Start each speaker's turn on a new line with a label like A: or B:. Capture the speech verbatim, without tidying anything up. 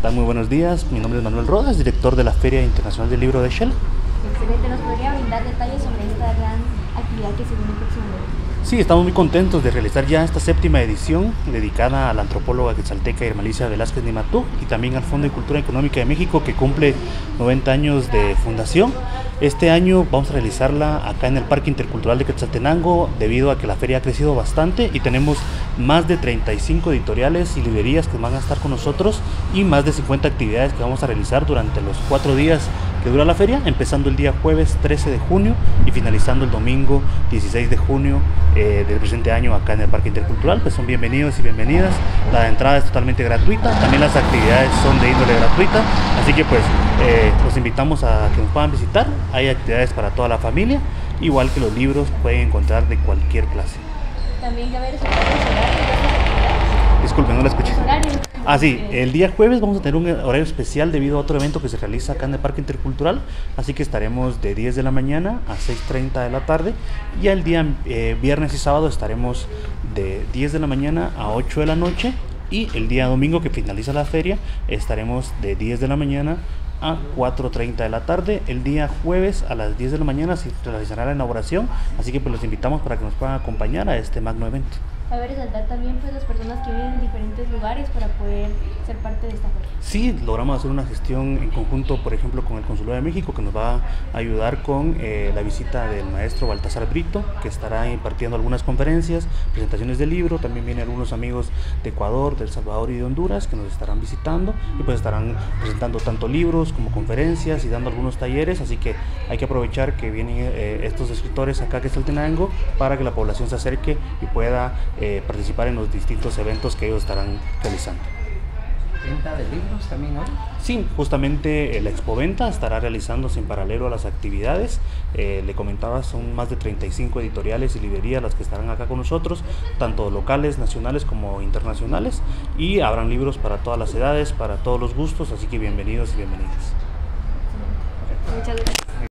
A: tal? Muy buenos días. Mi nombre es Manuel Rodas, director de la Feria Internacional del Libro de Shell.
B: Excelente. ¿Nos podría brindar detalles sobre esta gran actividad que se viene próximamente?
A: Sí, estamos muy contentos de realizar ya esta séptima edición dedicada a la antropóloga quetzalteca Irmalicia Velázquez Nimatú y también al Fondo de Cultura Económica de México, que cumple noventa años de fundación. Este año vamos a realizarla acá en el Parque Intercultural de Quetzaltenango, debido a que la feria ha crecido bastante y tenemos más de treinta y cinco editoriales y librerías que van a estar con nosotros y más de cincuenta actividades que vamos a realizar durante los cuatro días que dura la feria, empezando el día jueves trece de junio y finalizando el domingo dieciséis de junio eh, del presente año acá en el Parque Intercultural. Pues son bienvenidos y bienvenidas. La entrada es totalmente gratuita, también las actividades son de índole gratuita, así que pues eh, los invitamos a que nos puedan visitar. Hay actividades para toda la familia, igual que los libros pueden encontrar de cualquier clase.
B: También ya ver sobre los horarios de estas actividades.
A: Disculpen, no la escuché.
B: Los horarios.
A: Ah, sí, el día jueves vamos a tener un horario especial debido a otro evento que se realiza acá en el Parque Intercultural, así que estaremos de diez de la mañana a seis treinta de la tarde, y el día eh, viernes y sábado estaremos de diez de la mañana a ocho de la noche, y el día domingo, que finaliza la feria, estaremos de diez de la mañana a cuatro treinta de la tarde. El día jueves a las diez de la mañana se realizará la inauguración, así que pues los invitamos para que nos puedan acompañar a este magno evento.
B: Cabe resaltar también pues las personas que viven en diferentes lugares para poder ser parte de esta feria.
A: Sí, logramos hacer una gestión en conjunto, por ejemplo, con el Consulado de México, que nos va a ayudar con eh, la visita del maestro Baltasar Brito, que estará impartiendo algunas conferencias, presentaciones de libro. También vienen algunos amigos de Ecuador, de El Salvador y de Honduras que nos estarán visitando y pues estarán presentando tanto libros como conferencias y dando algunos talleres, así que hay que aprovechar que vienen eh, estos escritores acá a Quetzaltenango para que la población se acerque y pueda eh, participar en los distintos eventos que ellos estarán realizando.
C: ¿Venta de libros también hoy?
A: Sí, justamente eh, la Expoventa estará realizándose en paralelo a las actividades. Eh, le comentaba, son más de treinta y cinco editoriales y librerías las que estarán acá con nosotros, tanto locales, nacionales como internacionales, y habrán libros para todas las edades, para todos los gustos, así que bienvenidos y bienvenidas.
B: Muchas gracias.